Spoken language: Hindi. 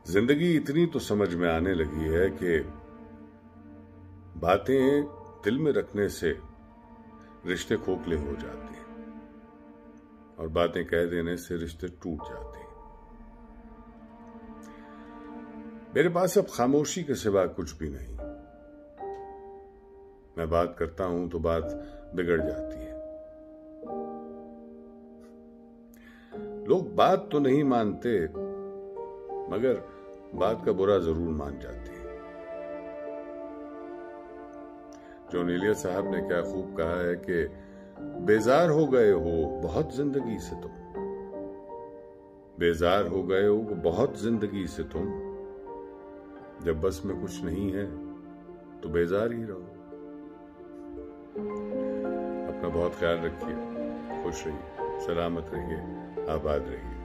जिंदगी इतनी तो समझ में आने लगी है कि बातें दिल में रखने से रिश्ते खोखले हो जाते हैं और बातें कह देने से रिश्ते टूट जाते हैं। मेरे पास अब खामोशी के सिवा कुछ भी नहीं। मैं बात करता हूं तो बात बिगड़ जाती है। लोग बात तो नहीं मानते मगर बात का बुरा जरूर मान जाते हैं। जॉन एलियट साहब ने क्या खूब कहा है कि बेजार हो गए हो बहुत जिंदगी से तुम, बेजार हो गए हो बहुत जिंदगी से तुम, जब बस में कुछ नहीं है तो बेजार ही रहो। अपना बहुत ख्याल रखिए, खुश रहिए, सलामत रहिए, आबाद रहिए।